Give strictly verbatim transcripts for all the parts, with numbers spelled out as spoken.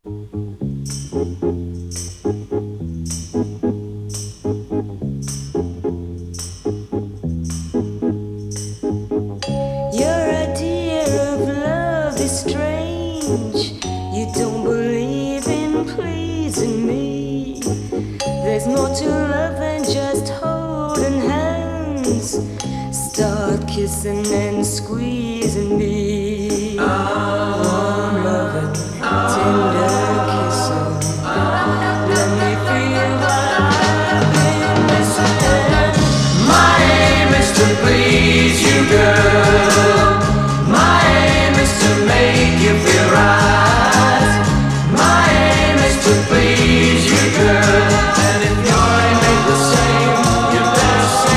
Your idea of love is strange. You don't believe in pleasing me. There's more to love than just holding hands. Start kissing and squeezing me. Warm loving, tender kissing. Let me feel what I've been missing. My aim is to please you, girl. My aim is to make you feel right. My aim is to please you, girl. And if your aim ain't the same, you better say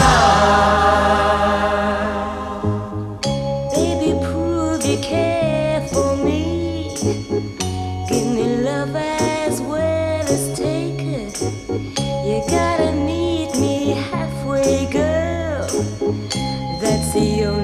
goodnight. Baby, prove you care for me. Give me love as well as take it. You gotta meet me halfway, girl. That's the only